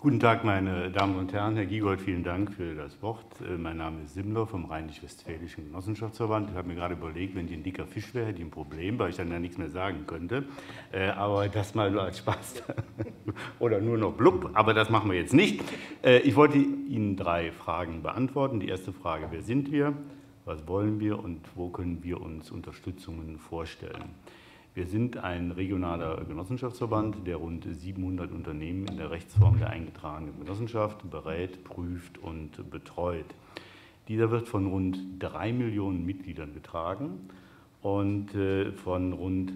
Guten Tag, meine Damen und Herren. Herr Giegold, vielen Dank für das Wort. Mein Name ist Simmler vom Rheinisch-Westfälischen Genossenschaftsverband. Ich habe mir gerade überlegt, wenn ich ein dicker Fisch wäre, hätte ich ein Problem, weil ich dann ja nichts mehr sagen könnte. Aber das mal nur als Spaß. Oder nur noch blub, aber das machen wir jetzt nicht. Ich wollte Ihnen 3 Fragen beantworten. Die erste Frage: Wer sind wir? Was wollen wir und wo können wir uns Unterstützungen vorstellen? Wir sind ein regionaler Genossenschaftsverband, der rund 700 Unternehmen in der Rechtsform der eingetragenen Genossenschaft berät, prüft und betreut. Dieser wird von rund 3 Millionen Mitgliedern getragen und von rund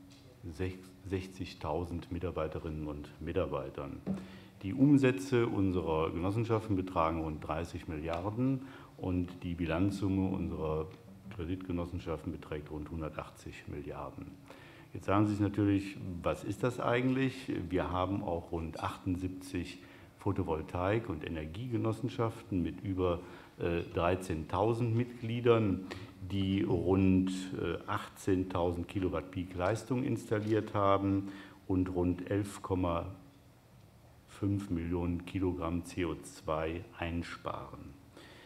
60.000 Mitarbeiterinnen und Mitarbeitern. Die Umsätze unserer Genossenschaften betragen rund 30 Milliarden und die Bilanzsumme unserer Kreditgenossenschaften beträgt rund 180 Milliarden. Jetzt sagen Sie sich natürlich, was ist das eigentlich? Wir haben auch rund 78 Photovoltaik- und Energiegenossenschaften mit über 13.000 Mitgliedern, die rund 18.000 Kilowatt Peak Leistung installiert haben und rund 11,5 Millionen Kilogramm CO2 einsparen.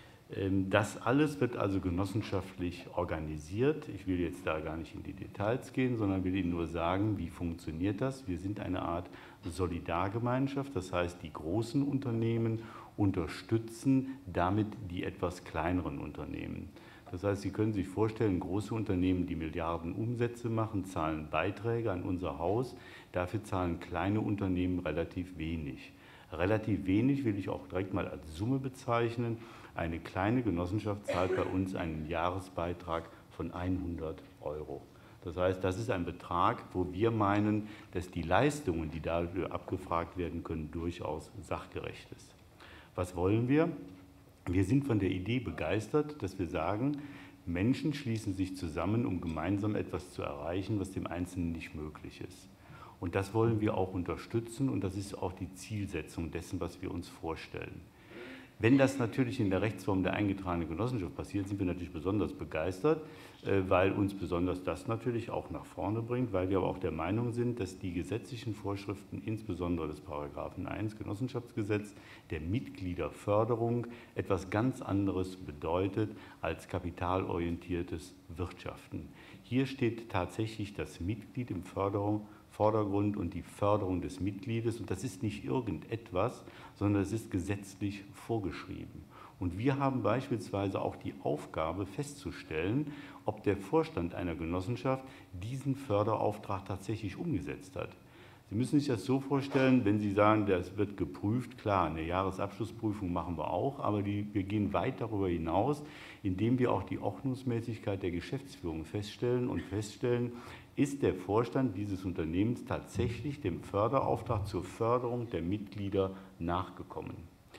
Das alles wird also genossenschaftlich organisiert. Ich will jetzt da gar nicht in die Details gehen, sondern will Ihnen nur sagen, wie funktioniert das. Wir sind eine Art Solidargemeinschaft, das heißt, die großen Unternehmen unterstützen damit die etwas kleineren Unternehmen. Das heißt, Sie können sich vorstellen, große Unternehmen, die Milliarden Umsätze machen, zahlen Beiträge an unser Haus. Dafür zahlen kleine Unternehmen relativ wenig. Relativ wenig will ich auch direkt mal als Summe bezeichnen. Eine kleine Genossenschaft zahlt bei uns einen Jahresbeitrag von 100 €. Das heißt, das ist ein Betrag, wo wir meinen, dass die Leistungen, die dafür abgefragt werden können, durchaus sachgerecht ist. Was wollen wir? Wir sind von der Idee begeistert, dass wir sagen, Menschen schließen sich zusammen, um gemeinsam etwas zu erreichen, was dem Einzelnen nicht möglich ist. Und das wollen wir auch unterstützen und das ist auch die Zielsetzung dessen, was wir uns vorstellen. Wenn das natürlich in der Rechtsform der eingetragenen Genossenschaft passiert, sind wir natürlich besonders begeistert, weil uns besonders das natürlich auch nach vorne bringt, weil wir aber auch der Meinung sind, dass die gesetzlichen Vorschriften, insbesondere des Paragraphen 1 Genossenschaftsgesetz, der Mitgliederförderung etwas ganz anderes bedeutet als kapitalorientiertes Wirtschaften. Hier steht tatsächlich das Mitglied im Vordergrund und die Förderung des Mitgliedes. Und das ist nicht irgendetwas, sondern es ist gesetzlich vorgeschrieben. Und wir haben beispielsweise auch die Aufgabe festzustellen, ob der Vorstand einer Genossenschaft diesen Förderauftrag tatsächlich umgesetzt hat. Sie müssen sich das so vorstellen, wenn Sie sagen, das wird geprüft, klar, eine Jahresabschlussprüfung machen wir auch, aber wir gehen weit darüber hinaus, indem wir auch die Ordnungsmäßigkeit der Geschäftsführung feststellen und feststellen, ist der Vorstand dieses Unternehmens tatsächlich dem Förderauftrag zur Förderung der Mitglieder nachgekommen.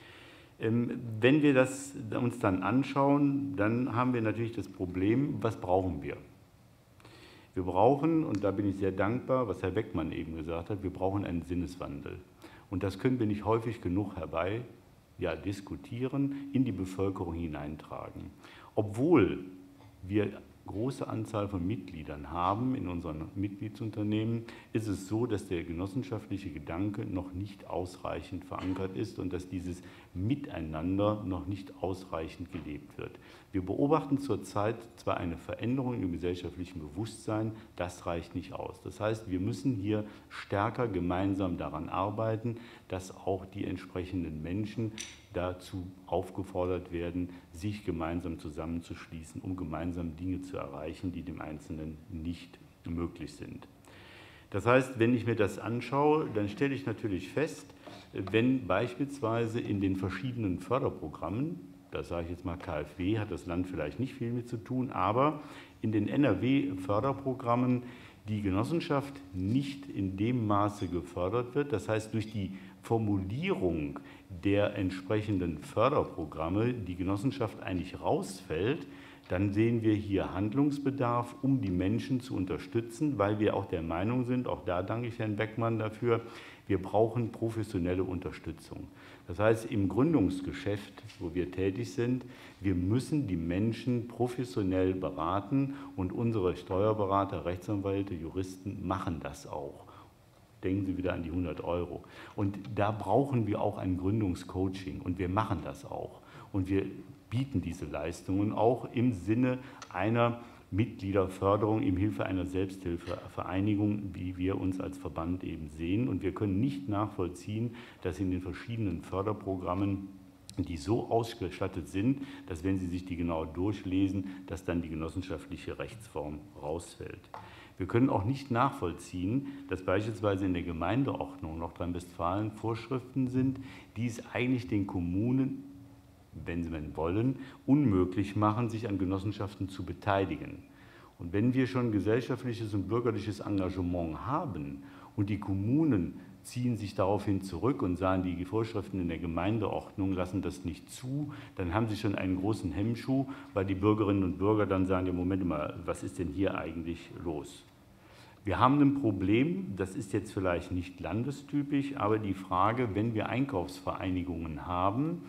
Wenn wir das uns dann anschauen, dann haben wir natürlich das Problem, was brauchen wir? Wir brauchen, und da bin ich sehr dankbar, was Herr Beckmann eben gesagt hat, wir brauchen einen Sinneswandel. Und das können wir nicht häufig genug diskutieren, in die Bevölkerung hineintragen. Obwohl wir große Anzahl von Mitgliedern haben in unseren Mitgliedsunternehmen, ist es so, dass der genossenschaftliche Gedanke noch nicht ausreichend verankert ist und dass dieses Miteinander noch nicht ausreichend gelebt wird. Wir beobachten zurzeit zwar eine Veränderung im gesellschaftlichen Bewusstsein, das reicht nicht aus. Das heißt, wir müssen hier stärker gemeinsam daran arbeiten, dass auch die entsprechenden Menschen dazu aufgefordert werden, sich gemeinsam zusammenzuschließen, um gemeinsam Dinge zu erreichen, die dem Einzelnen nicht möglich sind. Das heißt, wenn ich mir das anschaue, dann stelle ich natürlich fest, wenn beispielsweise in den verschiedenen Förderprogrammen, da sage ich jetzt mal KfW, hat das Land vielleicht nicht viel mit zu tun, aber in den NRW-Förderprogrammen die Genossenschaft nicht in dem Maße gefördert wird, das heißt durch die Formulierung der entsprechenden Förderprogramme die Genossenschaft eigentlich rausfällt, dann sehen wir hier Handlungsbedarf, um die Menschen zu unterstützen, weil wir auch der Meinung sind, auch da danke ich Herrn Beckmann dafür, wir brauchen professionelle Unterstützung. Das heißt, im Gründungsgeschäft, wo wir tätig sind, wir müssen die Menschen professionell beraten und unsere Steuerberater, Rechtsanwälte, Juristen machen das auch. Denken Sie wieder an die 100 €. Und da brauchen wir auch ein Gründungscoaching und wir machen das auch. Und wir bieten diese Leistungen auch im Sinne einer Mitgliederförderung, im Hilfe einer Selbsthilfevereinigung, wie wir uns als Verband eben sehen. Und wir können nicht nachvollziehen, dass in den verschiedenen Förderprogrammen, die so ausgestattet sind, dass wenn Sie sich die genau durchlesen, dass dann die genossenschaftliche Rechtsform rausfällt. Wir können auch nicht nachvollziehen, dass beispielsweise in der Gemeindeordnung Nordrhein-Westfalen Vorschriften sind, die es eigentlich den Kommunen, wenn sie wollen, unmöglich machen, sich an Genossenschaften zu beteiligen. Und wenn wir schon gesellschaftliches und bürgerliches Engagement haben und die Kommunen ziehen sich daraufhin zurück und sagen, die Vorschriften in der Gemeindeordnung lassen das nicht zu, dann haben sie schon einen großen Hemmschuh, weil die Bürgerinnen und Bürger dann sagen, ja, Moment mal, was ist denn hier eigentlich los? Wir haben ein Problem, das ist jetzt vielleicht nicht landestypisch, aber die Frage, wenn wir Einkaufsvereinigungen haben,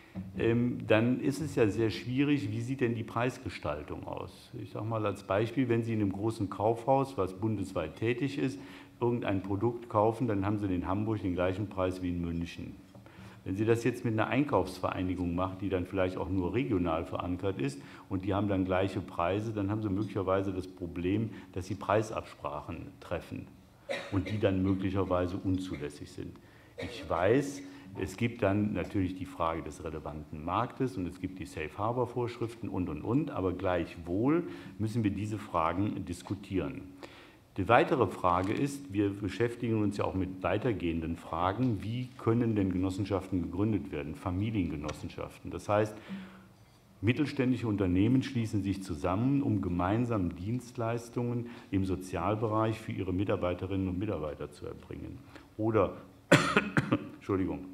dann ist es ja sehr schwierig, wie sieht denn die Preisgestaltung aus? Ich sage mal als Beispiel, wenn Sie in einem großen Kaufhaus, was bundesweit tätig ist, irgendein Produkt kaufen, dann haben Sie in Hamburg den gleichen Preis wie in München. Wenn Sie das jetzt mit einer Einkaufsvereinigung machen, die dann vielleicht auch nur regional verankert ist und die haben dann gleiche Preise, dann haben Sie möglicherweise das Problem, dass Sie Preisabsprachen treffen und die dann möglicherweise unzulässig sind. Ich weiß, es gibt dann natürlich die Frage des relevanten Marktes und es gibt die Safe-Harbor-Vorschriften und, aber gleichwohl müssen wir diese Fragen diskutieren. Die weitere Frage ist, wir beschäftigen uns ja auch mit weitergehenden Fragen, wie können denn Genossenschaften gegründet werden, Familiengenossenschaften. Das heißt, mittelständische Unternehmen schließen sich zusammen, um gemeinsam Dienstleistungen im Sozialbereich für ihre Mitarbeiterinnen und Mitarbeiter zu erbringen. Oder Entschuldigung,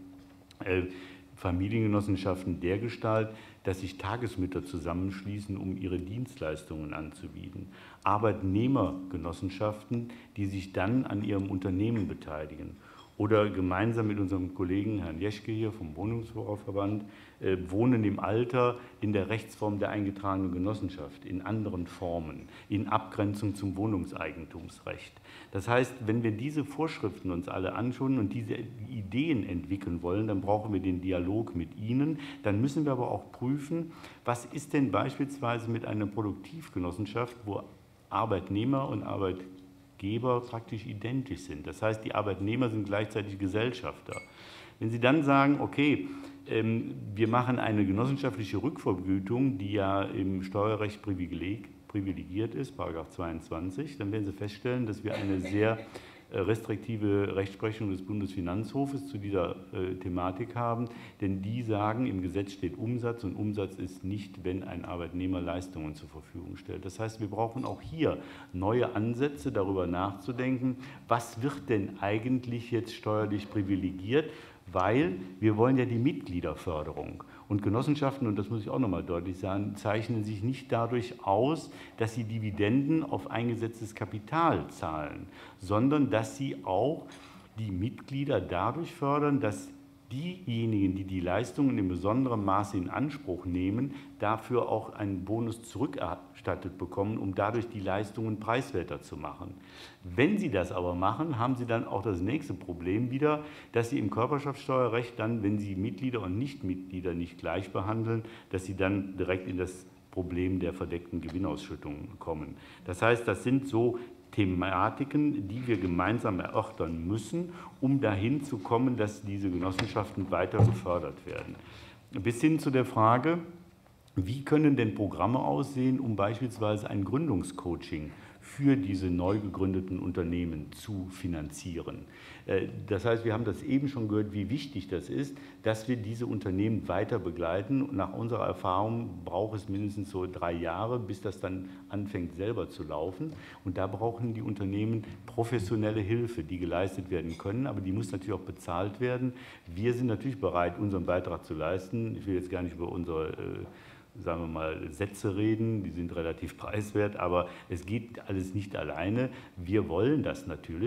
Familiengenossenschaften dergestalt, dass sich Tagesmütter zusammenschließen, um ihre Dienstleistungen anzubieten. Arbeitnehmergenossenschaften, die sich dann an ihrem Unternehmen beteiligen. Oder gemeinsam mit unserem Kollegen Herrn Jeschke hier vom Wohnungsbauverband Wohnen im Alter in der Rechtsform der eingetragenen Genossenschaft, in anderen Formen, in Abgrenzung zum Wohnungseigentumsrecht. Das heißt, wenn wir diese Vorschriften uns alle anschauen und diese Ideen entwickeln wollen, dann brauchen wir den Dialog mit Ihnen. Dann müssen wir aber auch prüfen, was ist denn beispielsweise mit einer Produktivgenossenschaft, wo Arbeitnehmer und Arbeitgeber praktisch identisch sind. Das heißt, die Arbeitnehmer sind gleichzeitig Gesellschafter. Wenn Sie dann sagen, okay, wir machen eine genossenschaftliche Rückvergütung, die ja im Steuerrecht privilegiert ist, § 22, dann werden Sie feststellen, dass wir eine sehr restriktive Rechtsprechung des Bundesfinanzhofes zu dieser Thematik haben, denn die sagen, im Gesetz steht Umsatz und Umsatz ist nicht, wenn ein Arbeitnehmer Leistungen zur Verfügung stellt. Das heißt, wir brauchen auch hier neue Ansätze, darüber nachzudenken, was wird denn eigentlich jetzt steuerlich privilegiert, weil wir wollen ja die Mitgliederförderung. Und Genossenschaften, und das muss ich auch nochmal deutlich sagen, zeichnen sich nicht dadurch aus, dass sie Dividenden auf eingesetztes Kapital zahlen, sondern dass sie auch die Mitglieder dadurch fördern, dass diejenigen, die die Leistungen in besonderem Maße in Anspruch nehmen, dafür auch einen Bonus zurückerstattet bekommen, um dadurch die Leistungen preiswerter zu machen. Wenn Sie das aber machen, haben Sie dann auch das nächste Problem wieder, dass Sie im Körperschaftsteuerrecht dann, wenn Sie Mitglieder und Nichtmitglieder nicht gleich behandeln, dass Sie dann direkt in das Problem der verdeckten Gewinnausschüttung kommen. Das heißt, das sind so Thematiken, die wir gemeinsam erörtern müssen, um dahin zu kommen, dass diese Genossenschaften weiter gefördert werden. Bis hin zu der Frage, wie können denn Programme aussehen, um beispielsweise ein Gründungscoaching für diese neu gegründeten Unternehmen zu finanzieren. Das heißt, wir haben das eben schon gehört, wie wichtig das ist, dass wir diese Unternehmen weiter begleiten. Nach unserer Erfahrung braucht es mindestens so 3 Jahre, bis das dann anfängt selber zu laufen. Und da brauchen die Unternehmen professionelle Hilfe, die geleistet werden können, aber die muss natürlich auch bezahlt werden. Wir sind natürlich bereit, unseren Beitrag zu leisten. Ich will jetzt gar nicht über unsere sagen wir mal, Sätze reden, die sind relativ preiswert, aber es geht alles nicht alleine. Wir wollen das natürlich,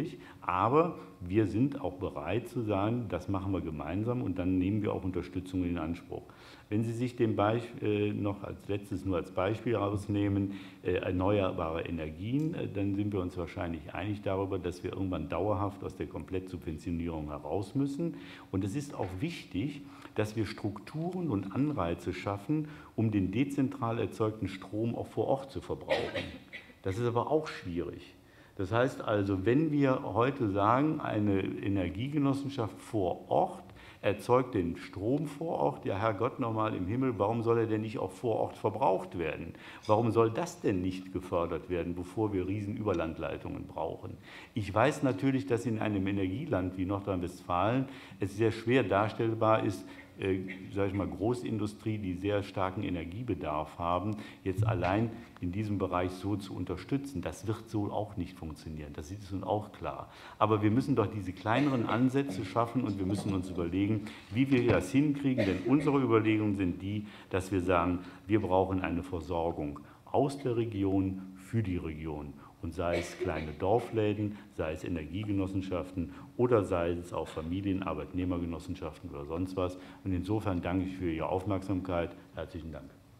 Aber wir sind auch bereit zu sagen, das machen wir gemeinsam und dann nehmen wir auch Unterstützung in Anspruch. Wenn Sie sich den noch als letztes nur als Beispiel rausnehmen, erneuerbare Energien, dann sind wir uns wahrscheinlich einig darüber, dass wir irgendwann dauerhaft aus der Komplettsubventionierung heraus müssen. Und es ist auch wichtig, dass wir Strukturen und Anreize schaffen, um den dezentral erzeugten Strom auch vor Ort zu verbrauchen. Das ist aber auch schwierig. Das heißt also, wenn wir heute sagen, eine Energiegenossenschaft vor Ort erzeugt den Strom vor Ort, ja Herrgott nochmal im Himmel, warum soll er denn nicht auch vor Ort verbraucht werden? Warum soll das denn nicht gefördert werden, bevor wir Riesenüberlandleitungen brauchen? Ich weiß natürlich, dass in einem Energieland wie Nordrhein-Westfalen es sehr schwer darstellbar ist, sage ich mal, Großindustrie, die sehr starken Energiebedarf haben, jetzt allein in diesem Bereich so zu unterstützen. Das wird so auch nicht funktionieren, das ist uns auch klar. Aber wir müssen doch diese kleineren Ansätze schaffen und wir müssen uns überlegen, wie wir das hinkriegen, denn unsere Überlegungen sind die, dass wir sagen, wir brauchen eine Versorgung aus der Region für die Region. Und sei es kleine Dorfläden, sei es Energiegenossenschaften oder sei es auch Familien-, Arbeitnehmergenossenschaften oder sonst was. Und insofern danke ich für Ihre Aufmerksamkeit. Herzlichen Dank.